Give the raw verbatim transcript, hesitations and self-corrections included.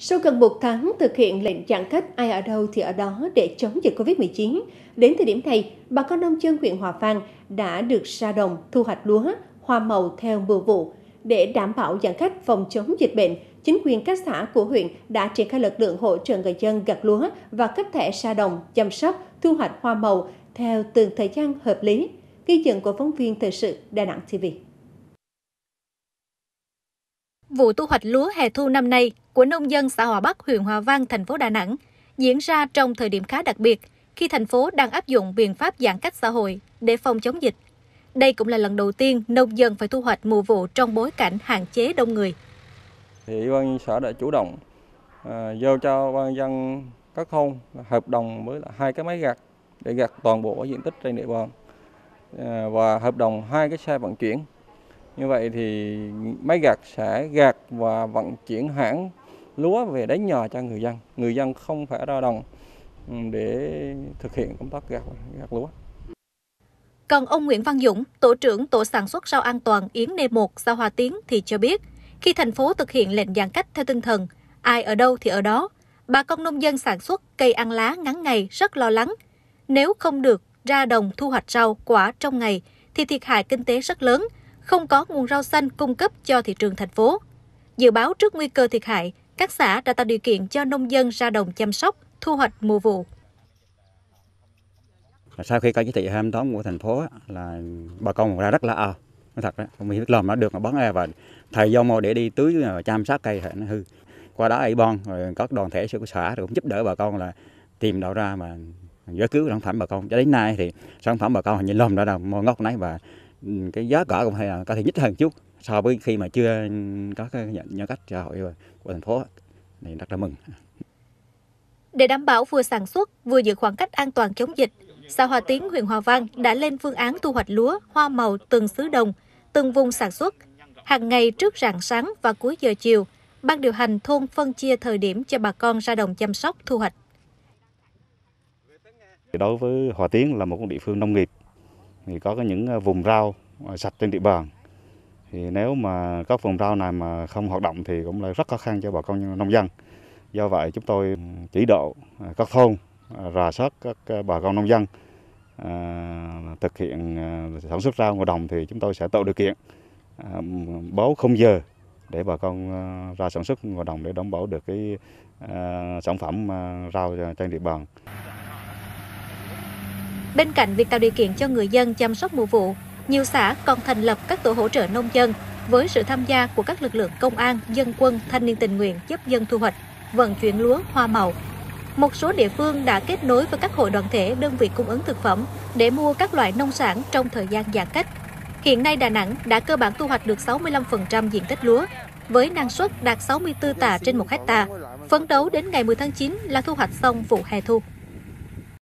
Sau gần một tháng thực hiện lệnh giãn cách ai ở đâu thì ở đó để chống dịch Covid mười chín, đến thời điểm này, bà con nông dân huyện Hòa Vang đã được ra đồng thu hoạch lúa, hoa màu theo mùa vụ. Để đảm bảo giãn cách phòng chống dịch bệnh, chính quyền các xã của huyện đã triển khai lực lượng hỗ trợ người dân gặt lúa và cấp thẻ ra đồng, chăm sóc, thu hoạch hoa màu theo từng thời gian hợp lý. Ghi nhận của phóng viên thời sự Đà Nẵng ti vi. Vụ thu hoạch lúa hè thu năm nay của nông dân xã Hòa Bắc, huyện Hòa Vang, thành phố Đà Nẵng diễn ra trong thời điểm khá đặc biệt khi thành phố đang áp dụng biện pháp giãn cách xã hội để phòng chống dịch. Đây cũng là lần đầu tiên nông dân phải thu hoạch mùa vụ trong bối cảnh hạn chế đông người. Thì Ủy ban xã đã chủ động à, giao cho ban dân các thôn hợp đồng với hai cái máy gặt để gặt toàn bộ diện tích trên địa bàn à, và hợp đồng hai cái xe vận chuyển. Như vậy thì máy gặt sẽ gặt và vận chuyển hãng lúa về đến nhà cho người dân. Người dân không phải ra đồng để thực hiện công tác gặt, gặt lúa. Còn ông Nguyễn Văn Dũng, tổ trưởng tổ sản xuất rau an toàn Yến Nê một, xã Hòa Tiến thì cho biết, khi thành phố thực hiện lệnh giãn cách theo tinh thần ai ở đâu thì ở đó, bà con nông dân sản xuất cây ăn lá ngắn ngày rất lo lắng. Nếu không được ra đồng thu hoạch rau quả trong ngày thì thiệt hại kinh tế rất lớn, không có nguồn rau xanh cung cấp cho thị trường thành phố. Dự báo trước nguy cơ thiệt hại, các xã đã tạo điều kiện cho nông dân ra đồng chăm sóc, thu hoạch mùa vụ. Sau khi có chỉ thị hai mươi tám của thành phố là bà con ra rất là ao, nói thật đấy, không biết làm nó được mà bắn e và thời gian mô để đi tưới và chăm sóc cây nó hư. Qua đó ủy ban rồi các đoàn thể của xã cũng giúp đỡ bà con là tìm đâu ra mà giải cứu sản phẩm bà con. Cho đến nay thì sản phẩm bà con hình như lòm đã mò ngóc nấy và cái giá cả cũng hay là có thể nhích hơn chút so với khi mà chưa có cái nhận cách xã hội của thành phố này, rất là mừng. Để đảm bảo vừa sản xuất vừa giữ khoảng cách an toàn chống dịch, xã Hòa Tiến, huyện Hòa Vang đã lên phương án thu hoạch lúa, hoa màu từng xứ đồng, từng vùng sản xuất. Hàng ngày trước rạng sáng và cuối giờ chiều, ban điều hành thôn phân chia thời điểm cho bà con ra đồng chăm sóc thu hoạch. Đối với Hòa Tiến là một địa phương nông nghiệp, thì có những vùng rau sạch trên địa bàn. Thì nếu mà các vùng rau này mà không hoạt động thì cũng là rất khó khăn cho bà con nông dân. Do vậy chúng tôi chỉ đạo các thôn rà soát các bà con nông dân à, thực hiện sản xuất rau ngoài đồng thì chúng tôi sẽ tạo điều kiện à, báo không giờ để bà con ra sản xuất ngoài đồng để đảm bảo được cái à, sản phẩm rau trên địa bàn. Bên cạnh việc tạo điều kiện cho người dân chăm sóc mùa vụ, nhiều xã còn thành lập các tổ hỗ trợ nông dân với sự tham gia của các lực lượng công an, dân quân, thanh niên tình nguyện giúp dân thu hoạch, vận chuyển lúa, hoa màu. Một số địa phương đã kết nối với các hội đoàn thể, đơn vị cung ứng thực phẩm để mua các loại nông sản trong thời gian giãn cách. Hiện nay Đà Nẵng đã cơ bản thu hoạch được sáu mươi lăm phần trăm diện tích lúa, với năng suất đạt sáu mươi tư tạ trên một hectare. Phấn đấu đến ngày mười tháng chín là thu hoạch xong vụ hè thu.